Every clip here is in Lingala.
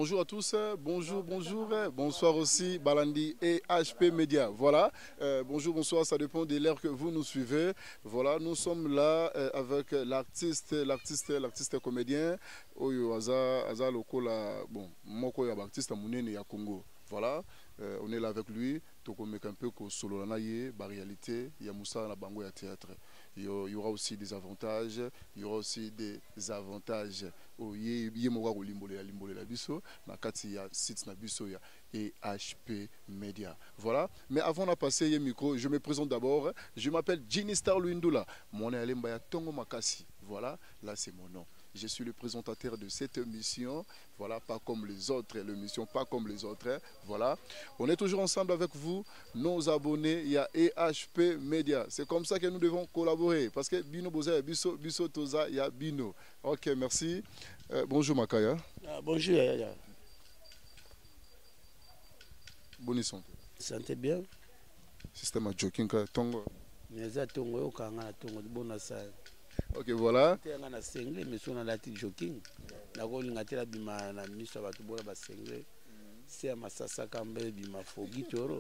bonjour à tous, bonjour, bonsoir aussi Balandi et HP Media. Voilà, bonjour, bonsoir, ça dépend de l'heure que vous nous suivez. Voilà, nous sommes là avec l'artiste comédien Oyo Aza Lokola, bon, Moko ya artiste Mounene ya Congo. Voilà, on est là avec lui, donc on met un peu que solo na ye, ba réalité, il y a Moussa na bango ya théâtre. Il y aura aussi des avantages, il y aura aussi des avantages. Il moka limbolela biso na kati ya site na biso ya HP Media. Voilà, mais avant de passer le micro, je me présente d'abord. Je m'appelle Ginny Star Luindula. Mon nom est Mbaya Tongo Makasi. Voilà, là c'est mon nom. Je suis le présentateur de cette émission. Voilà, pas comme les autres, l'émission pas comme les autres. Voilà, on est toujours ensemble avec vous, nos abonnés, il y a HP Media. C'est comme ça que nous devons collaborer. Parce que Bino Boza, Biso Toza, il y a Bino. Ok, merci. Bonjour Makaya. Bonjour Yaya. Bonne santé. Santé bien. Système à joking tongo. Mais ça tongo yo kanga tongo bona sa. Ok, voilà. Tenga na sengle mais sona lati joking. Na ko linga tela bima na miso ba tubola ba sengle. C'est à masasa kambe bima fogi toro.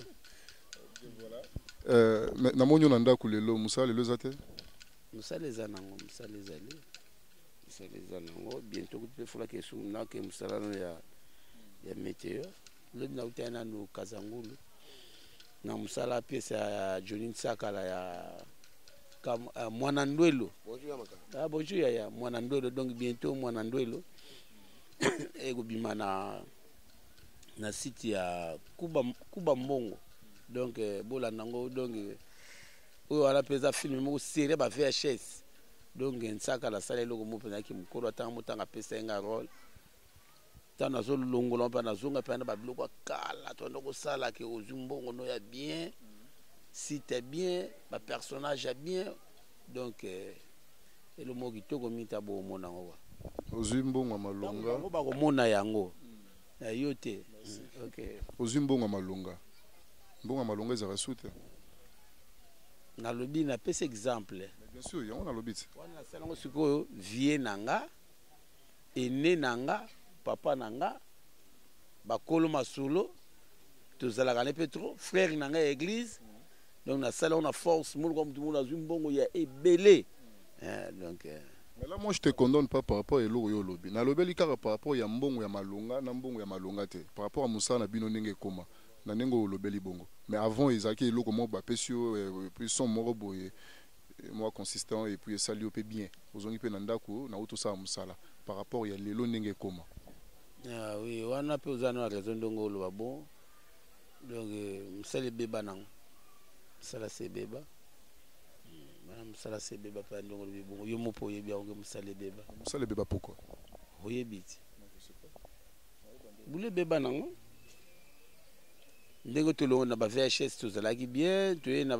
Voilà. Na monyo na ndako lelo musala lelo zate. Musala zanango, musala zali. Musala zanango bientôt que tu fera que sumna que musala ya météo. Le na utana no Kazangulu. Na musala pesa ya Johnny Sakala ya Mwanandwelo. Bonjour Maka. Ah bonjour ya Mwanandwelo, donc bientôt Mwanandwelo. Et gobima na site ya Kuba Mbongo. Donc bola nango donc o ala pesa film mo série ba VHS. Donc nsaka la sala loko mo pena ki mukoro tango tanga pesa nga role. Tana zo longola pa na zonga pa na ba biloko kala to ndoko sala ke ozumbongo no ya bien. Site bien, ba personnage bien. Donc et le mo kitoko mita bo mona ngo. Ozumbongo malonga. Ngo ba ko mona yango. Ya yote. OK. Ozumbongo malonga. Mbongo malonga ezaka sute. Na lobi na pese exemple. Bien sûr, il y a on a lobit. Wana salango sikoyo vie nanga, ene nanga, papa nanga, bakolo masolo, tozalaka ne petro, frère nanga ya église. Donc na sala on a force, moun comme tout le monde a zumbongo ya ebelé. Donc mais là moi je te condamne pas par rapport à l'eau yo lobby. Na lobeli kaka par rapport ya mbongo ya malonga, na mbongo ya malonga te. Par rapport à Moussa na bino ndenge koma. Na nengo lobeli bongo. Mais avant Isaki eloko mo ba pesio puis son moro boye moi consistant et puis sali opé bien. Ozongi pe na ndako na auto sa musala par rapport ya lelo ndenge koma. Ah oui, wana pe ozana raison ndongo lo bon. Donc musala beba nang. Musala se beba. Musala se beba pa ndongo lo bon. Yo mopo ye bien ngo musala beba. Musala beba pourquoi? Oye biti. Boule beba nango. Ndenge tolongo na ba VHS tozalaki bien, toye na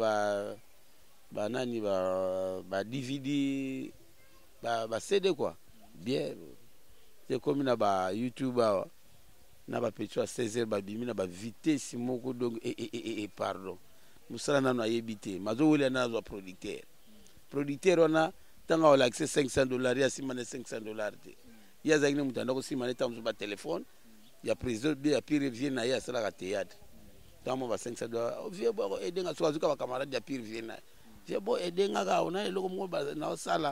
ba nani ba DVD ba CD quoi. Bien. C'est comme na ba YouTube na ba petio à 16h ba bimi na ba vitesse moko donc pardon. Musala na na yebité. Mazo wele na zo producteur. Producteur ona tanga wala accès $500 ya simane $500 te. Ya zagine mutanda ko simane tamzo ba téléphone. Ya président bien pire vient na ya sala ka théâtre. Tamo ba $500. Vieux bo aider nga soazuka ba camarade ya pire vient na. Vieux bo aider nga ka ona eloko mo ba na sala.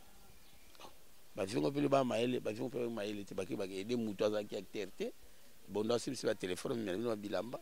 Ba vingo pele ba maele, ba vingo pele maele te ba ki ba aider mutu azaki acteur te. Bondo sim si ba téléphone mais no bilamba.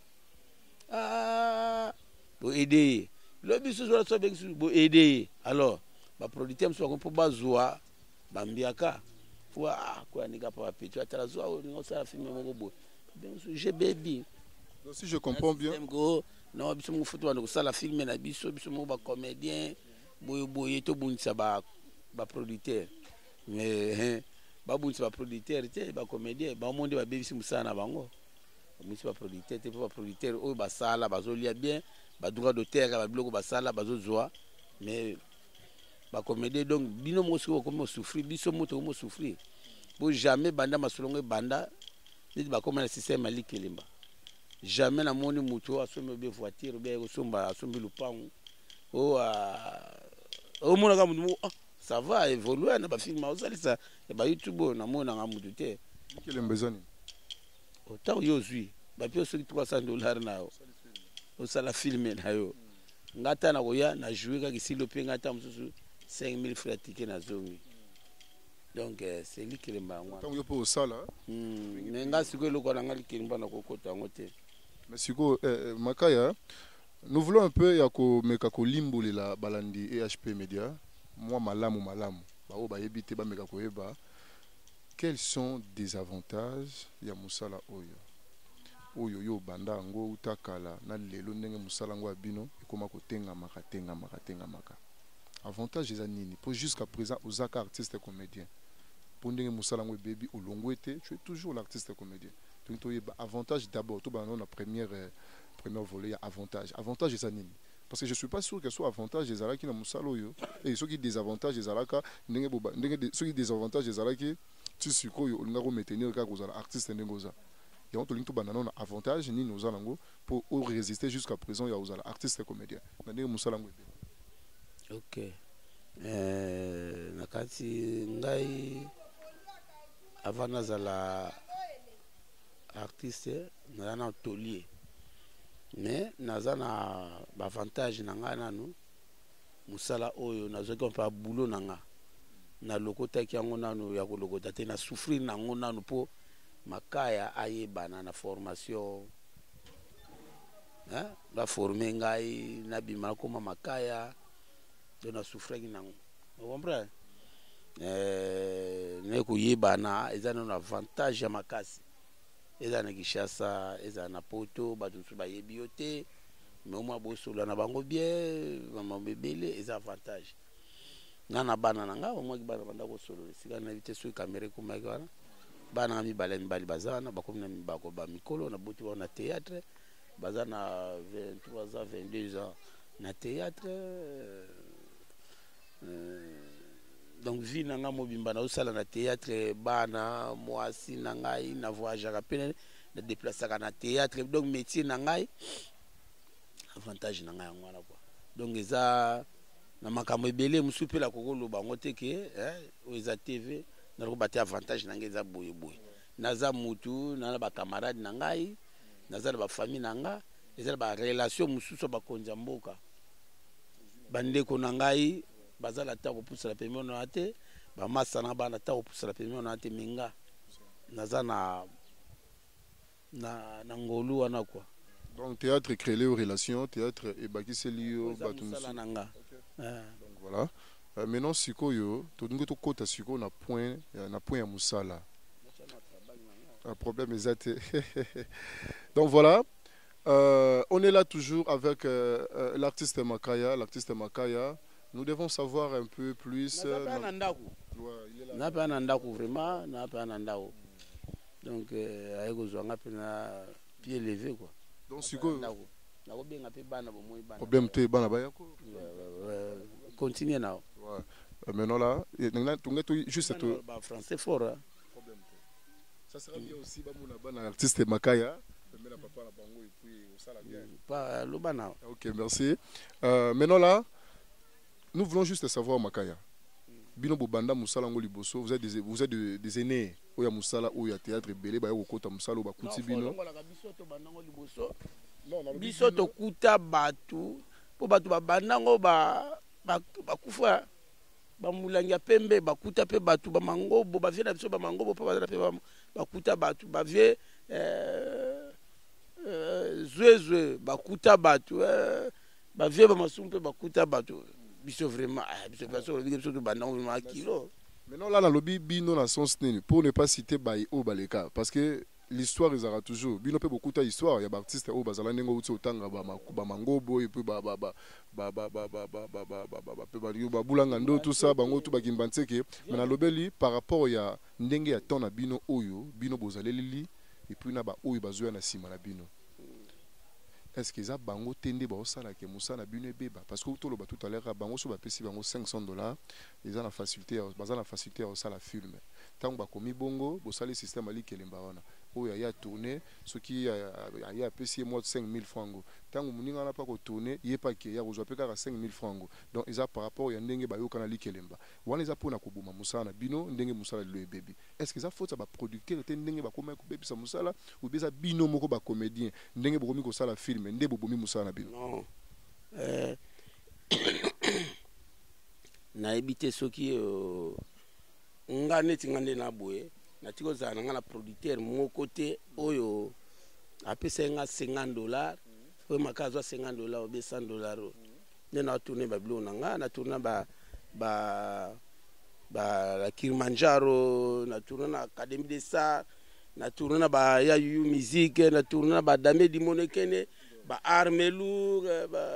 Ah bo aider. Le biso zo so beku bo aider. Alors ba producteur mso ko ba zoa ba mbiaka. Wa quoi nika pa petit atala zoa o sala film moko bo. Bien sûr, j'ai baby. Donc, si je comprends bien. Non, biso mo photo wana sala film na biso mo ba comédien boye to bunisa ba producteur. Mais ba bunisa ba producteur te ba comédien ba monde ba bebisi musana na bango. Bunisa ba producteur te ba producteur o ba sala bazolia bien, ba droit d'auteur ba biloko ba sala bazozoa mais ba comédien donc bino mo siko comme souffrir biso moto mo souffrir. Pour jamais banda masolongo banda ni ba comme le système ali kelimba. Jamais na moni muto asombe be voiture be osomba asombi lupango o mona ka mutu ça va évoluer na ba film osali ça e ba YouTube na mona nga mutu te Quel embezani Autant yo zui. Ba pio so $300 na yo. Au sala filmer na yo. Ngata na koya na jouer ka kisilo pe ngata mususu 5000 francs ticket na zongi. Donc c'est lui qui le m'a. Tant yo po sala. Mais nga siko loko na ngali kilimba na kokota ngote. Mais siko Makaya, nous voulons un peu ya ko meka ko limbolela balandi EHP Media. Moi malamu. Ba o ba yebite ba meka ko eba. Quels sont des avantages ya musala oyo? Oyo yo banda ngo utakala na lelo ndenge musala ngo abino ekoma ko tenga maka. Avantage eza nini? Pour jusqu'à présent aux artistes et comédiens. Pour ndenge musala ngo baby olongwete, tu es toujours l'artiste et comédien. Donc tu avantage d'abord tout ba na première volet ya avantage. Avantage eza nini? Parce que je suis pas sûr que soit avantage des alaki na musala oyo et ceux qui désavantage des alaka ndenge ceux qui désavantage des alaki tu sikoyo olinga ko maintenir ka kozala artiste ndengoza. Et on te link tout banana avantage ni nous allons pour résister jusqu'à présent ya ozala artiste et comédien. Ndenge musala ngo. OK. Nakati ngai avant nazala artiste na tolier. Mais naza na avantage na nga nanu musala oyo nazoki mpa boulot na nga na lokota ki yango nanu ya kolokota te na souffrir na ngo nanu po makaya ayebana na formation ba former ngai na bima koma makaya de na souffrir nango vous comprenez ne ko yebana eza na avantage ya makasi eza na Kishasa eza na poto batunsu ba yebiote mais au moins bosola na bango bien maman bebele eza avantage nana bana nanga au moins bana banda ko solo sika na vite sur caméra kuma kana bana mi balani bali bazana bakomna mi bako ba mikolo na buti na théâtre bazana 23 ans 22 ans na théâtre donc vie nanga mobimba na osala na théâtre bana mwasi na ngai na voyage à peine na déplacer na théâtre donc métier na ngai avantage na ngai ngwana quoi donc eza na makambo ebele musupe la kokolo bango teke o eza TV na ko baté avantage na ngai eza boye naza mutu na ba camarade na ngai naza na ba famille na nga eza ba relation mususu ba konza mboka bandeko na ngai bazala ta kopusala pemio na ate ba masana bana ta kopusala pemio na ate minga naza na ngolu wana quoi. Donc théâtre créer les relations, théâtre et bakisi liyo batunsu. Donc voilà. Maintenant sikoyo to ndingo to kota siko na point ya musala. Un problème exact. Donc voilà. On est là toujours avec l'artiste Makaya. Nous devons savoir un peu plus. Na pa nandaku vraiment, na pa nandaku. Donc ayeko zwanga pena pied levé quoi. Donc siko na ko benga pe bana bo moyi bana. Problème te bana ba yako. Continue now. Maintenant là, juste ba français fort. Hein? Ça sera bien aussi bana artiste Makaya. Papa la bango et puis ça la bien. Pas le bana. OK, merci. Maintenant là, nous voulons juste savoir Makaya. Bino bobanda musala ngo liboso, vous êtes des aînés oya musala oya théâtre belé ba yokota musala ba kuti bino. Non, biso to kuta batu po batu ba bandango ba kufa ba mulangia pembe ba kuta pe batu ba mangobo ba vie na biso ba mangobo pa ba pe ba kuta batu ba vie zwe bakuta batu ba vie ba masumpe bakuta batu biso vraiment biso personne biso to banda on kilo. Maintenant là dans lobby bino na sens nini pour ne pas citer Baï au Baleka parce que l'histoire ils aura toujours bino pe beaucoup ta histoire il y a artiste au bazala nengo uti otanga ba mangobo et puis ba bulanga ndo tout ça bango tout ba kimbantseke mais na lobeli par rapport ya ndenge ya ton na bino oyo bino bozaleli et puis na ba oyo bazoya na sima na bino. Est-ce que ça bango tende ba osala ke musa na bino beba parce que tout le tout à l'heure bango so ba pesi bango $500 ils ont la facilité à osala film tant ba komi bongo bo sala système ali kelemba wana oyo ya tourner ce qui ya pesi moi 5000 francs tango muninga na pas ko tourner ye pas que ya kozwa pe ka 5000 francs donc ils a par rapport ya ndenge ba yo kana likelemba wana za pona ko buma musala bino ndenge musala le bébé est-ce que ça faut ça ba producteur te ndenge ba koma ko bébé sa musala ou bien ça bino moko ba comédien ndenge bokomi ko sala film ndenge bobomi musala bino non na ebité soki nga neti nga nde na boye nati kozala na nga na producteur moko te oyo apesa nga $50 oyo maka azwa $50 obe $100 nde na tourne babilo na nga na tourne la Kilimanjaro na tourne na Académie des Arts na tourne na ba ya yu musique na tourne na ba Dame Dimonekene ba Armelou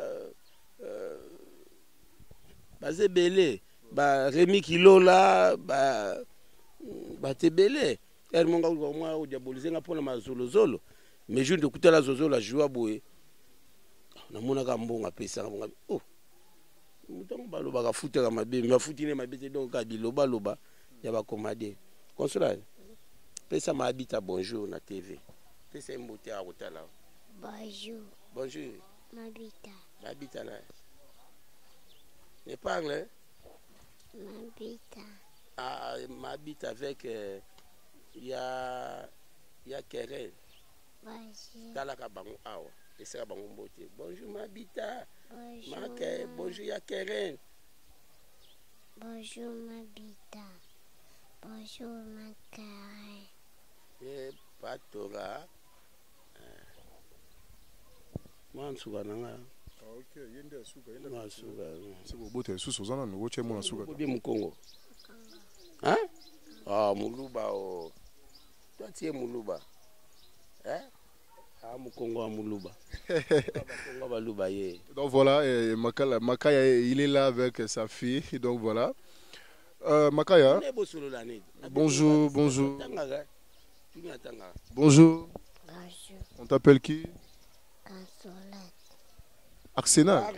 ba Zebele ba Rémi Kilola ba Tebele monga mwa odiabolize nga pona mazolozolo mais je de kutela zozolo la joie boye na mona ka mbonga pesa nga oh mutango baloba ka futela mabe ma futine mabe te donc ka biloba loba ya ba commander consulat pesa ma habita bonjour na TV pesa mbote a kotala bonjour ma habita là ne parle m'habite avec ya Keren talaka bango awa esaka bango mbote bonjour m'habita bonjour ya Keren bonjour m'habita bonjour ma Keren patora mwansuka nanga OK yende asuka mwansuka siko bote susu zana no che mona suka bien mukongo hein ah muluba o toi tu es muluba hein ah mukongo a muluba mukongo baluba ye donc voilà Makaya il est là avec sa fille donc voilà Makaya bonjour bonjour bonjour on t'appelle qui Consolate. Arsenal.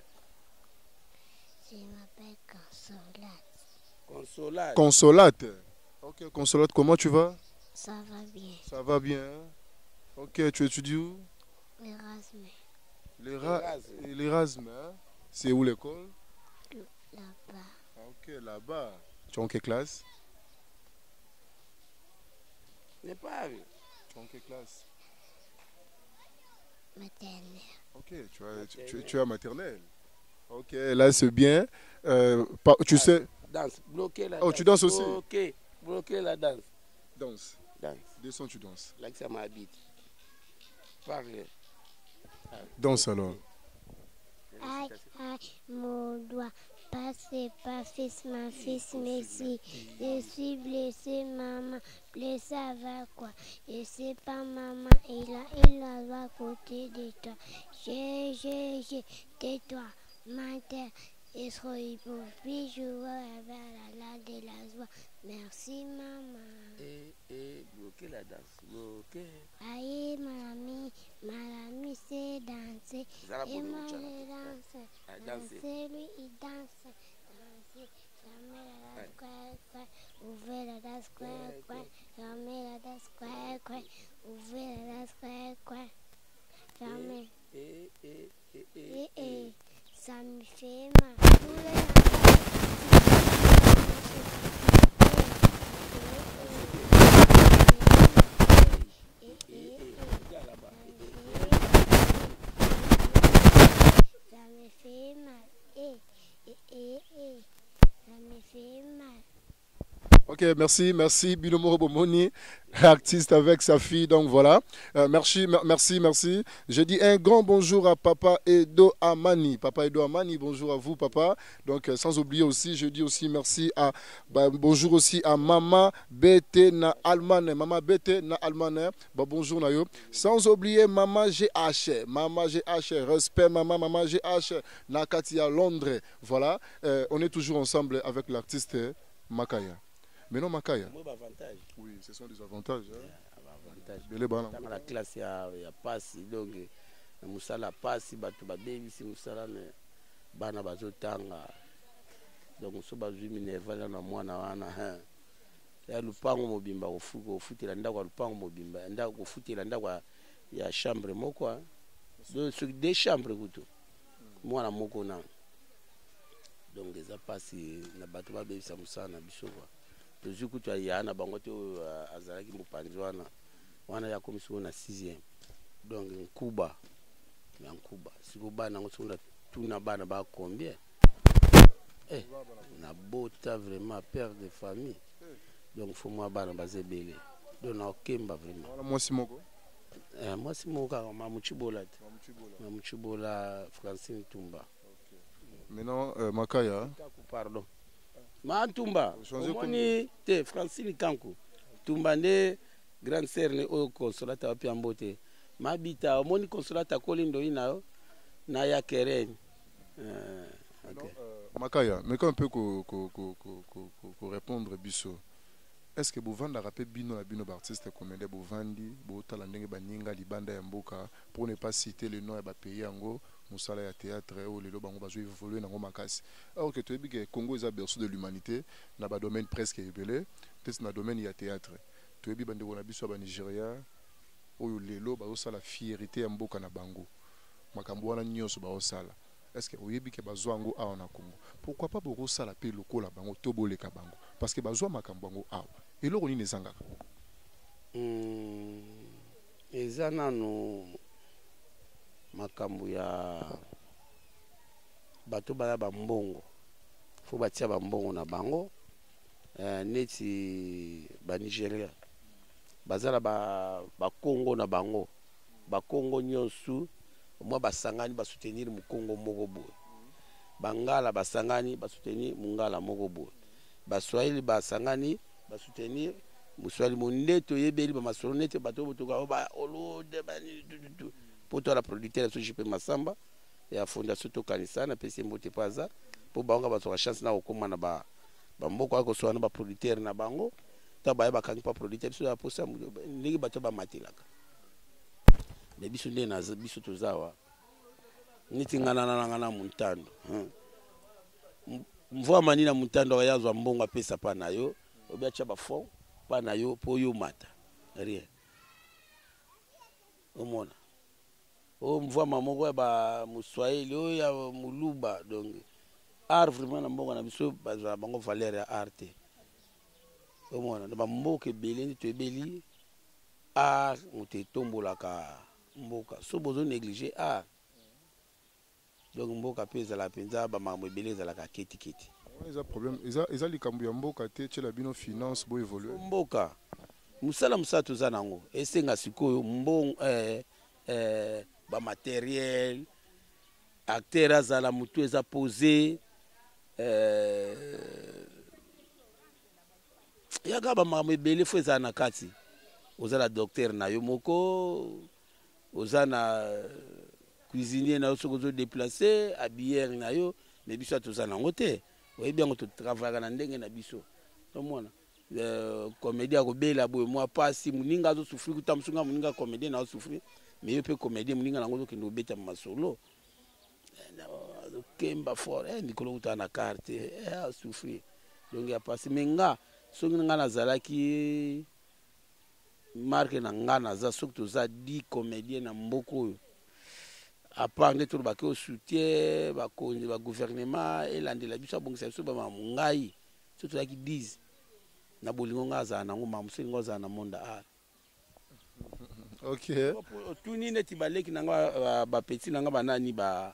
Je m'appelle Consolate. Consolate. Consolate. Ok, Consolate, comment tu vas? Ça va bien. Ça va bien. Ok, tu étudies où? L'Erasme. L'Erasme, hein? C'est où l'école? Là-bas. Ok, là-bas. Tu es en quelle classe? N'est pas. Tu es en quelle classe? Maternelle. Ok, tu es maternelle. Ok, là c'est bien. Tu sais. Danse, bloquer la danse. Oh, tu danses aussi? Bloquer la danse. Danse. Danse. Descends, tu danses. Là que ça m'habite. Parle. Danse alors. Aïe, aïe, mon doigt. Passez pas, fils, ma fils, Messi. Je suis blessé, maman. Blessé avec quoi? Je sais pas, maman. Il a à côté de toi. Tais-toi, ma terre. Et soyez pour puis jouer avec la de la joie. Merci, maman. Bloquer la danse. Bloquer. Aïe, mamie, c'est danser. Et moi, je danse. Danser, lui, il danse. Danser, jamais la danse, quoi. Ouvrez la danse, quoi. Jamais la danse, quoi. Ouvrez la danse, quoi. Jamais. Ça me fait mal. Ça me fait mal. Ça me fait mal. Ok, merci Bilomo Bomoni, artiste avec sa fille, donc voilà. Merci. Je dis un grand bonjour à Papa Edo Amani. Papa Edo Amani, bonjour à vous papa. Donc sans oublier aussi, je dis aussi merci à, bonjour aussi à Mama BT na Almane. Mama BT na Almane, bonjour Nayo. Sans oublier Mama GH, respect Mama GH, na Katia Londres. Voilà, on est toujours ensemble avec l'artiste Makaya. Mais non, Makaya. Oui, ce sont des avantages. Dans la classe, il y a passe. Donc, musala passe, batu baby, si musala ne bana bazotanga. Donc, so bazui minerva na mwana wana. ya lupango mobimba kofutela ndako ya lupango mobimba ndako kofutela ndako ya chambre moko deux chambres kutu mwana moko na donc eza pasi na bato babebisa mosala na biso kwa tozwi kutu aya na bango te oyo azalaki mopanzi wana yakomisi ngo na 6e donc nkuba siko bana ngo soki tuna bana ba combien na bota vraiment père de famille donc faut moi bana baza ebele donc na okemba vraiment mwasi moko kaka mamuchibola te mamuchibola Francine Tumba. Maintenant Makaya pardon Tumba omoni te Francine Kanku Tumba nde grande sœur ne oyo consolata wapi ambote mabita omoni consolata kolindo inayo na ya kereni okay. Makaya mais quand on peut répondre biso est-ce que Bouvanda rappelle bino artiste comédien Bouvandi botala ndenge baninga libanda ya mboka pour ne pas citer le nom ya ba pays yango musala ya théâtre ou lelo bango bazo évoluer nango makasi alors que tu que Congo est berceau de l'humanité na ba domaine presque ebele peut-être na domaine ya théâtre tu ebi bande na biso ba Nigeria oyo lelo bazo sala fierté ya mboka na bango makambo wana nyonso bazo sala est-ce que oyebi ke bazwa ngo awa na Congo pourquoi pas boko sala pe lokola bango to boleka bango parce que bazwa makambo bango awa eloko nini ezangaka eza nano makambo ya bato baya bambongo fo batia bambongo na bango neti ba Nigeria bazala ba Congo na bango ba Congo nyonso mwa basangani basoutenir mu Congo moko boye bangala basangani basoutenir mungala moko boye baswahili basangani basoutenir muswahili mondeto yebeli ba masonete bato botoka ba olode bani du poto la producteur so jipe masamba ya fondation to kanisa na pesi mbote paza po banga bato chance na okoma na ba mboko ako so na ba producteur na bango ta ba kangi pa producteur so ya posa ndenge bato ba matilaka mais biso nde na biso tozawa niti ngana na muntando mvua manina muntando yazwa mbongo apesa pa nayo obiacha ba fond pa nayo po yo mata rien omona mvua mamoko ya ba muswahili o ya muluba donc art vraiment na mbongo na biso bazwa bango valeur ya art omona na ba mboke beleni to ebeli art mutetombolaka mboka so bozo négliger donc mboka pesa la penza ba mambo ebeleza la keti les problème ils likambo ya mboka te tshela bino finance bo évoluer mboka musala musato za nango esenga sikoyo mbongo ba matériel acteur azala mutu eza posé yaka ba mambo ebele fo eza na kati ozala docteur na yo moko ozana cuisinier na yo soko zo déplacer habilleur na yo mais biso toza nango te oyebi yango totravaillaka na ndenge na biso omona comédien akobela boye mwa pasi moninga azosufri kuta mosunga moninga comédien na azosufri mais yo mpe comédien moninga nango ozokende obeta masolo azokemba fort mikolo kutaka na karte asufri donc ya pasi mais nga soki nga nazalaki marque na nga naza soki toza 10 comédien na mboka oyo apart nde tolo bake soutien bakonzi ba gouvernement elandela biso abongisa biso ngai so tozalaki 10 na bolingo nga azala nango mamuseli ngo azala na monde art ok tuni neti baleki nanga bapeti nanga banani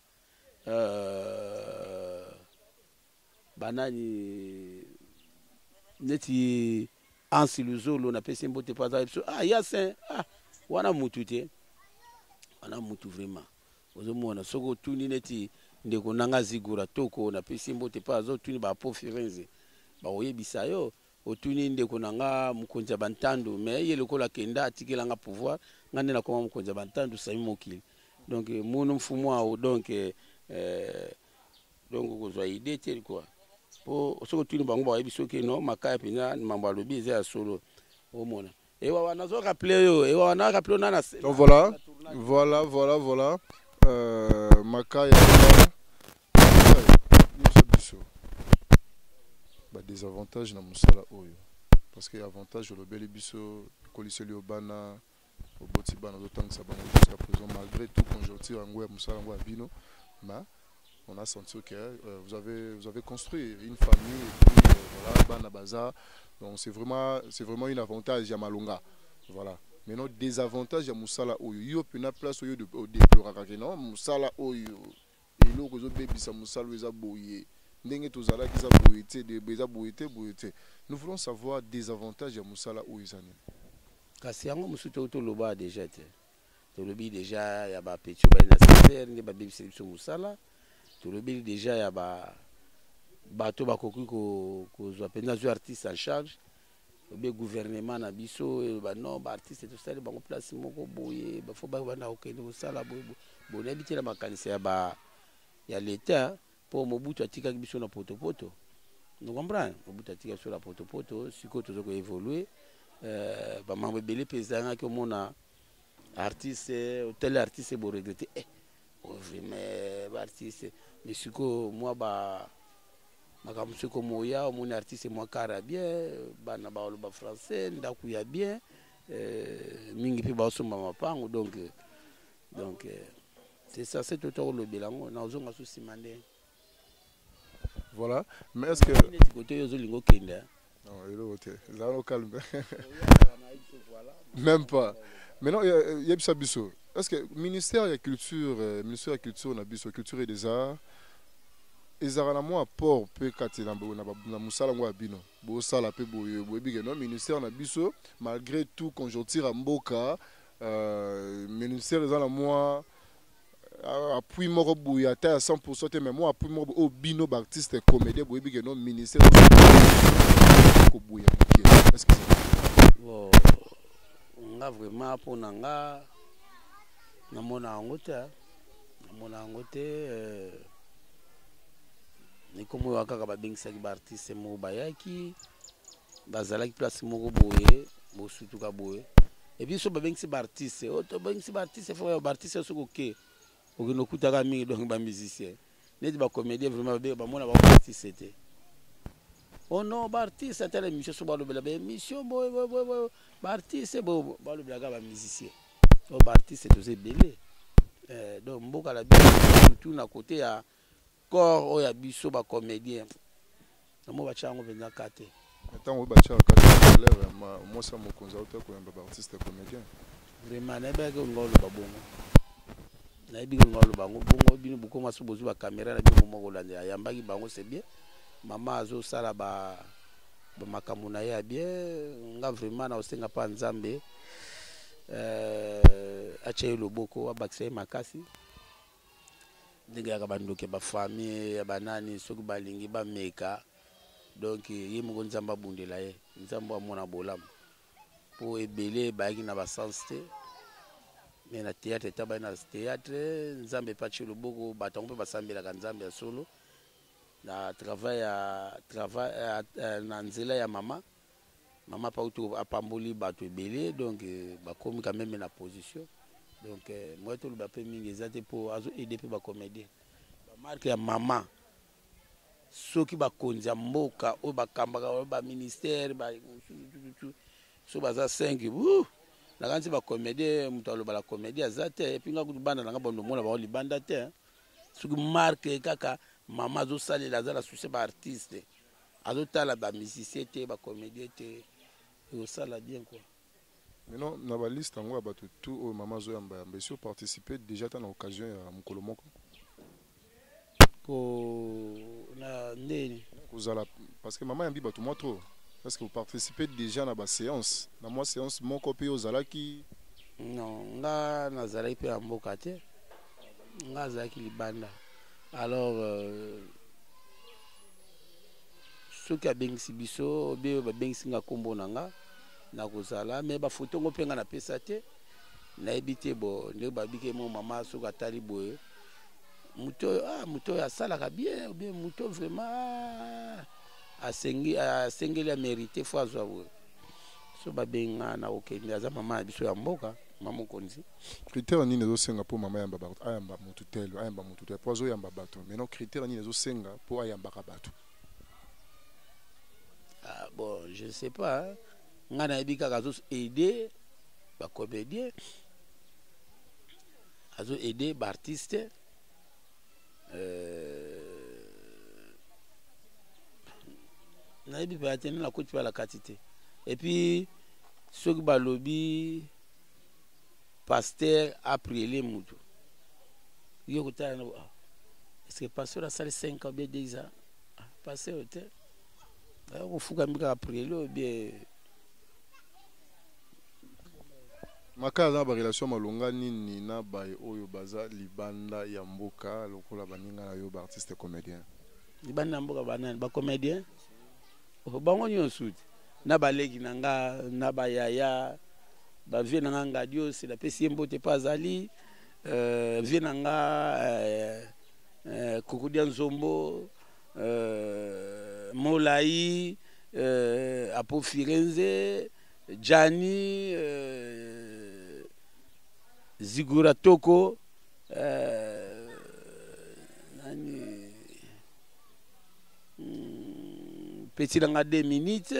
banani neti Ansi Luzolo na pesi mbote paza biso yasin wana mutu te wana mutu vraiment ozomona soko tuni neti ndeko nanga zigura toko na pesi mbote paza tuni ba pofirenze ba oyebisa yo otuni ndeko nanga mukonza bantando mais ye lokola kenda atikela nga pouvoir ngane na koma mukonza bantando sami mokili donc munu mfumu ao donc kozwa idée te quoi po soko tuni bango ba yebiso ke no makaya pina mambo alobi eza ya solo omona ewa wana zo rappeler yo ewa wana rappeler na donc voilà makaya biso ba désavantage na musala oyo parce que avantage le bel biso coliseli obana oboti bana d'autant que ça va jusqu'à présent malgré tout conjoncture en musala ngwa bino mais on a senti que vous avez construit une famille et puis voilà bana baza donc c'est vraiment un avantage ya malonga voilà. Maintenant désavantage ya musala oyo yo pena place oyo de déplorer que non musala oyo eloko zo bebisa musala eza boye ndenge tozala ki za boyete de beza boyete. Nous voulons savoir des avantages ya musala oyo ezani kasi yango musuto to loba déjà te to lobi déjà ya ba petit ba nécessaire nge ba bebisa biso musala to lobi déjà ya ba bato ba koki ko zo pena zo artiste en charge le gouvernement na biso ba non ba artiste tout ça ba place moko boye ba fo ba na okende musala boye bon habité la makanisa ya l'état pour Mobutu atika biso na poto. Nous comprenons Mobutu atika sur la poto siko to ko évoluer ba mambe belé pesanga que mon artiste tel artiste bo regretter mais ba artiste mais siko moi ba makamuse ko moya mon artiste moi kara bien bana ba lo ba français ndaku ya bien mingi pe ba osomba mapango donc c'est ça, c'est tout le bilan. On a besoin de se demander. Voilà. Mais est-ce que. Non, il est voté. Là, on calme. Même pas. Maintenant, il y a ça biso. Est-ce que le ministère de la Culture, Culture et des Arts, ils ont un apport peut kati na musala ngwa bino. Bo sala pe boye bige non ministère na biso malgré tout conjoncture à mboka ministère des moi appui moko bouya ta 100% mais moi appui moko au bino artiste comédien boye bige non ministère ko bouya est-ce que bon on a vraiment pour nanga na mona ngote ni komo wakaka ba bengisa ki ba artiste mo bayaki bazalaki place moko boye bo sutuka boye et puis so ba bengisa ba artiste to bengisa ba artiste faut ba artiste so ko no kutaka mingi donc ba musicien net ba comédien vraiment ba mona ba artiste c'était oh non ba artiste telle émission so ba lo bela ba émission boy ba artiste bo ba lo bela ba musicien oh ba artiste c'est belé donc mboka la bien tout na côté ya corps oya biso ba comédien namo ba chango venza kate tant ba chango kate l'air moi ça mon konza auteur ko ba artiste comédien vraiment na ba ko ngolo ba bongo na bi ko ngolo ba bongo bino buko maso bozu ba caméra na bino moko lande yambaki bango c'est bien mama azo sala ba makamuna ya bien nga vraiment na osenga pa nzambe ache loboko abakisa makasi ndenge ya bandoke ba famille ya banani soki balingi ba meka donc ye moko nzamba bundela ye nzamba mona bolamu po ebele baiki na ba sensité mais na théâtre taba na théâtre nzambe pa chilo boko batongo pe basambela ka nzambe ya solo na travail na nzela ya mama pa uto apamboli bato ebele donc bakomi quand même na position donc moi tout le bapé mingi ezate pour azo aider pe ba comédien ba marque ya mama soki ba konza mboka o ba kambaka ba ministère ba so baza 5 na kanzi ba comédien mutalo ba la comédie azate et puis nga kutubanda nga bondo mona ba libanda te soki marque kaka mama zo salela za la souci ba artiste azo tala ba musicien te ba comédien te au sala bien quoi. Maintenant, dans la liste, on va tout au maman Zoyamba. Mais si vous participez déjà dans l'occasion à Mukolomoko. Parce que maman Yambi tout moi trop. Est-ce que vous participez déjà dans la séance? Dans ma séance, mon copie aux Zalaki. Non, nga nazalaki pe amboka te. Nga zalaki libanda. Alors ceux qui a bengisi biso, be ba bengisi nga kombo nanga. Na kozala mais ba photo ngo penga na pesa te na ebité bo nde ba bike mo mama so ka tali boye muto ya sala ka bien ou bien muto vraiment asengeli a mérité fois zo bo so ba benga na okende aza mama biso ya mboka mama konzi critère nini zo senga po mama yamba bato ayamba mutu tel po zo yamba bato mais non critère nini zo senga po ayamba ka bato bon, je ne sais pas. On a aidé les comédiens, aidé les artistes. Et puis, ceux qui ont lobby, pasteur a prié les moutons. Est-ce que le pasteur a salé 5 ans, bien 10 ans? Pasteur, on faut quand même prier le bien. Makaza ba relation malonga nini na bay oyo baza libanda ya mboka lokola baninga na yo ba artiste comédien. Libanda mboka banani ba comédien? Bango nyonso na baleki nanga na bayaya ba vie nanga ngadio c'est la pesi mbote pazali vie nanga Kokodia Nzombo Molai Apo Firenze Gianni Zigura Toko Petit Langa 2 minutes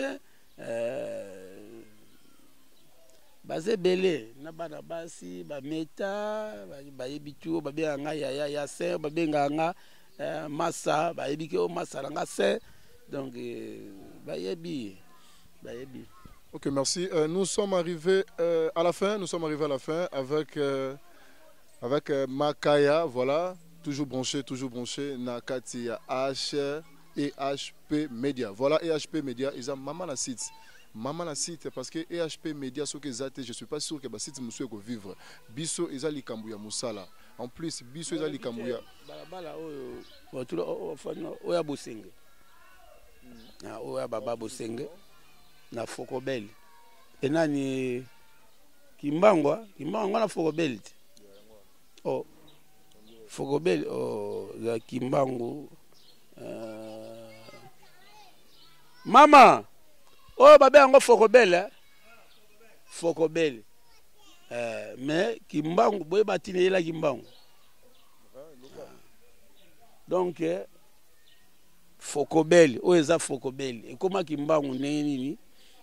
Bazé belé na bana basi ba meta ba yebitu ba benga ya se ba benga nga massa ba yebiki o massa nga se donc ba yebi. OK, merci. Nous sommes arrivés à la fin, avec Makaya, voilà, toujours branché Nakati H et HP Media. Voilà, EHP Media, ils ont maman na site. Maman na site parce que EHP Media ce que zate, je suis pas sûr que ba site monsieur ko vivre. Biso eza likambu ya musala. En plus biso eza likambu ya bala oyo otulo oya bosenge. Na oya baba bosenge na Fokobel. Enani Kimbangwa na Fokobel. Oh Fokobel la Kimbangu Mama oh babé yango Fokobel Fokobel mais Kimbangu boye batine la Kimbangu donc Fokobel o eza Fokobel et comment Kimbangu nini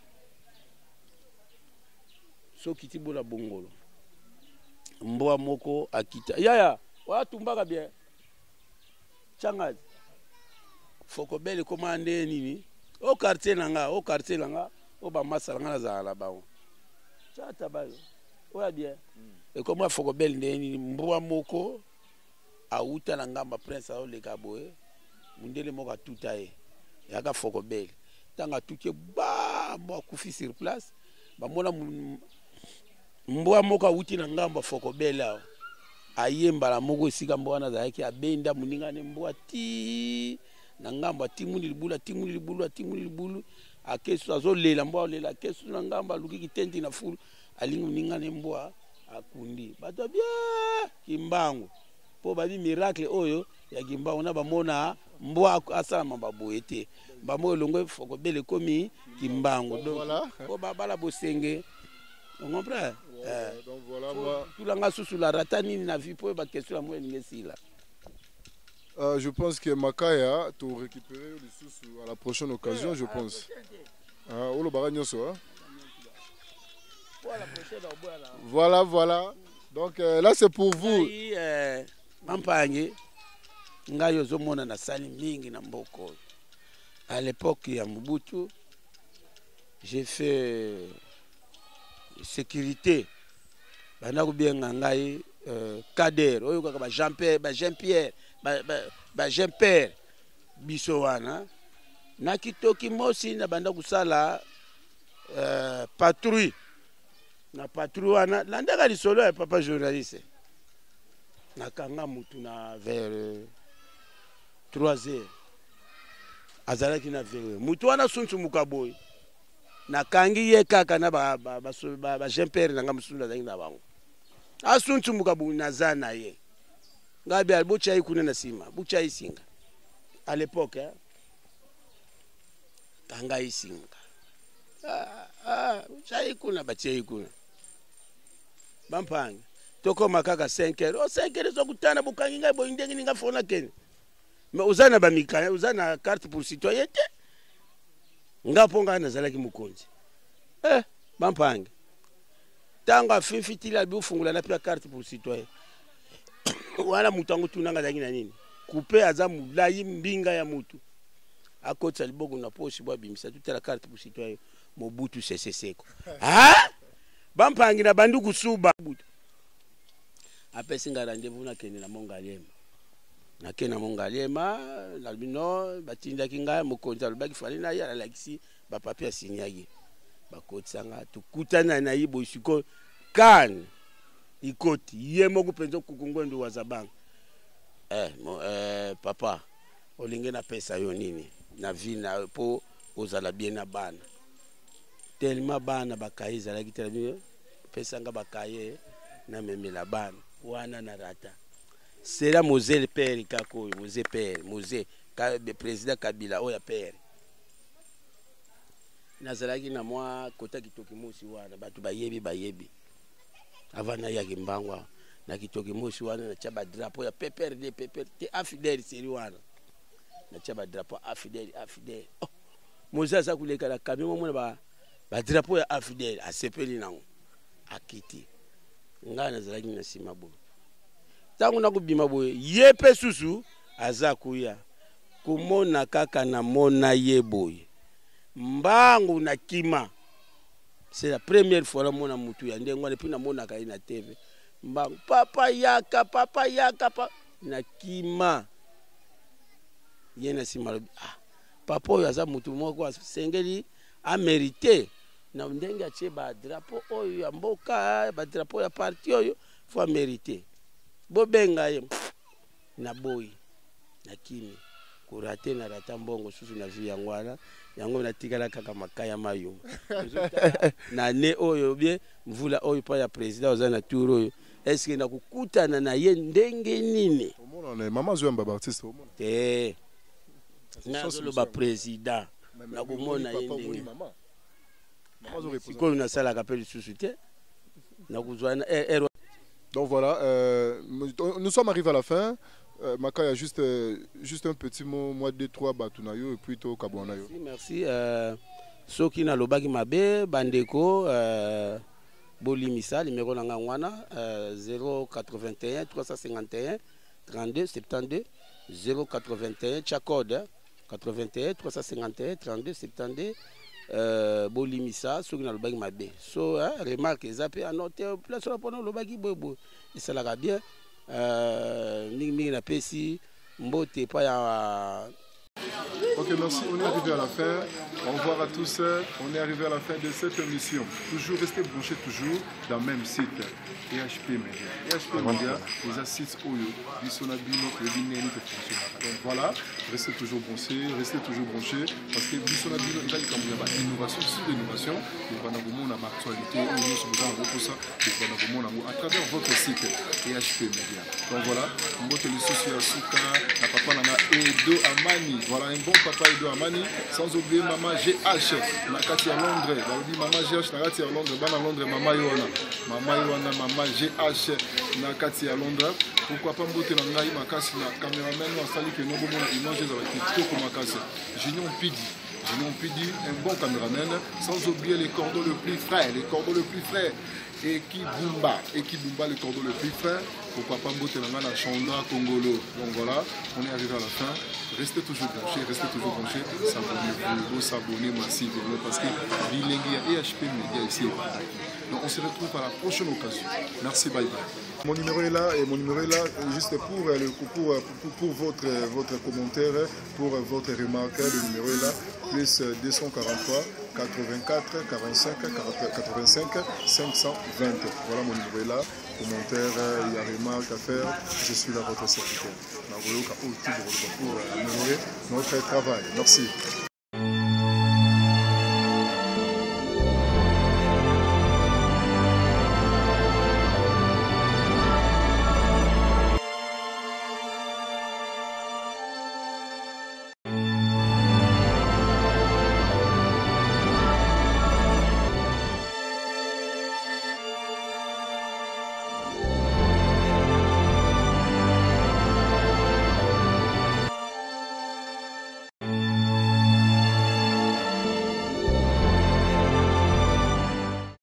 so kitibola bongolo mboa moko akita yaya wa tumbaka bien changa Fokobel commandé nini au quartier langa o ba masala nga za la bawo chata bayo oya bien et comment Fokobel nini mboa moko auta na ngamba prince au le kaboe mundele moko tutaye yaka Fokobel tanga tuke ba mo kufi sur place ba mona mboa moko auti na ngamba Fokobel ayemba la moko esika mboa na zaki abenda muninga ne mboa ti na ngamba timuli libulu akesu azolela mboa lela kesu na ngamba luki kitenti na fulu alingu muninga ne mboa akundi bato bien Kimbangu po ba miracle oyo ya Kimbangu na bamona mboa asala mababoye te bamo longo Fokobel komi Kimbangu donc voilà po bala bosenge on comprend donc voilà moi tout langa sous la ratani na vie po ba question la moi ngesi là. Je pense que Makaya tu récupérer le sous à la prochaine occasion je pense. Olo baranyoso voilà donc là c'est pour vous mampangi ngayo zomona na sali mingi na mboko à l'époque ya Mobutu j'ai fait sécurité bana ko bien ngai Kader oyo ka ba Jean-Pierre biso wana na kitoki mosi na banda kusala patrouille na patrouille wana landaka lisolo ya papa journaliste na kanga mutu na vers 3h azalaki na vers mutu wana sunsu mukaboy na kangi ye kaka na ba Jean-Pierre na ngamusula zangi na bango asuntu mukaboy na zana ye ngabi albocha kuna na sima bucha isinga à l'époque tanga isinga bucha kuna bache kuna bampanga toko makaka 5h o 5h zokutana bukangi ngai boy ndengi ninga fona kene mais uzana ba mikana uzana carte pour citoyenneté nga ponga nazalaki mukonzi bampange tanga fifitila bufungula na pia carte pour citoyen wala mutango tunanga zangi na nini couper azamu mulai mbinga ya mutu akotsa libogo na posi bwa bimisa tutela carte pour citoyen Mobutu Sese Seko bampangi na bandu kusuba butu apesi nga rendez-vous na kende na Mongaliema na kende na Mongaliema na bino batindaki nga mokonzi alobaki fali na ya lakisi ba papier signaki bakotsanga tukutana na yibo siko kan ikoti ye moko penzo kukungwendo wa zabanga papa olinge na pesa yo nini na vina po ozala bien na bana tellement bana bakaye zalaki tellement pesa nga bakaye na memela bana wana na rata sera Moselle père kako Moselle père Moselle ka président Kabila oya père nazalaki na mwa kota kitoki mosi wana batu bayebi avana ya kimbangwa na kitoki mosi wana na chaba drapeau ya PPRD te afidèle seri wana na chaba drapeau afidèle Moselle sa kuleka la camion mona ba drapeau ya afidèle asepeli nango akiti nga nazalaki na sima bo tangu na kubima boye yepe susu aza kuya kumona kaka na mona yeboye mbangu na kima c'est la première fois la mona mutu ya ndengwa depuis na mona kai na TV mbangu papa yaka na kima yena sima papa oyo aza mutu moko sengeli a mérité na ndenge atie ba drapeau oyo ya mboka ba drapeau ya parti oyo faut mériter bobenga ye na boyi na kimi kurate na rata mbongo susu na vi yangwana yango na tikala kaka makaya mayo na ne oyo bien mvula oyo pa ya president ozana tour oyo est-ce que na kukutana na ye ndenge nini omona mama zo mbaba artiste omona na zo ba president na kumona ye ndenge siko na sala kapeli susu te na kuzwana donc voilà, nous sommes arrivés à la fin. Makaya, juste un petit mot, moi 2-3 batunayo et plutôt kabonayo. Merci. Soki na lobaki mabe bandeko bolimisa numéro nanga wana 081 351 32 72 081 chakode 81 351 32 72 bolimisa soki na lobaki mabe so remarque zape anote place la pona lobaki bobo esalaka bien mingi na pesi mbote pa ya. Ok, merci. On est arrivé à la fin. Au revoir à tous. On est arrivé à la fin de cette émission. Toujours restez branchés toujours dans le même site. EHP Media. EHP Media, les sites Oyo, Bissonabino, donc voilà, restez toujours branchés, parce que Bissonabino, il y a une innovation sur l'innovation. Nous allons vous montrer l'actualité, à travers votre site EHP Media. Donc voilà, nous avons les sociaux à Souka, la papa Nana Edo Amani. Voilà un bon papa Edo Amani, sans oublier maman GH, Nakati à Londres. Maman GH, Nakati à Londres, Bana Londres, maman Yoana, maman GH, Nakati à Londres. Pourquoi pas mbote na ngai makasi na cameraman na sali que nous bomona image za kitoko makasi. Junior Pidi, un bon caméraman, sans oublier les cordons le plus frais, et qui Bumba, les cordons le plus frais. Pourquoi pas mbote na la Chanda Congolo. Donc voilà, on est arrivé à la fin. Restez toujours branchés, s'abonnez massivement parce que Bilingue et EHP Media ici. Donc on se retrouve à la prochaine occasion. Merci, bye bye. Mon numéro est là juste pour votre commentaire, pour votre remarque. Le numéro est là, plus 243 84 45 85 520. Voilà mon numéro est là. Commentaire, il y a remarque à faire. Je suis là votre serviteur. Pour améliorer notre travail. Merci.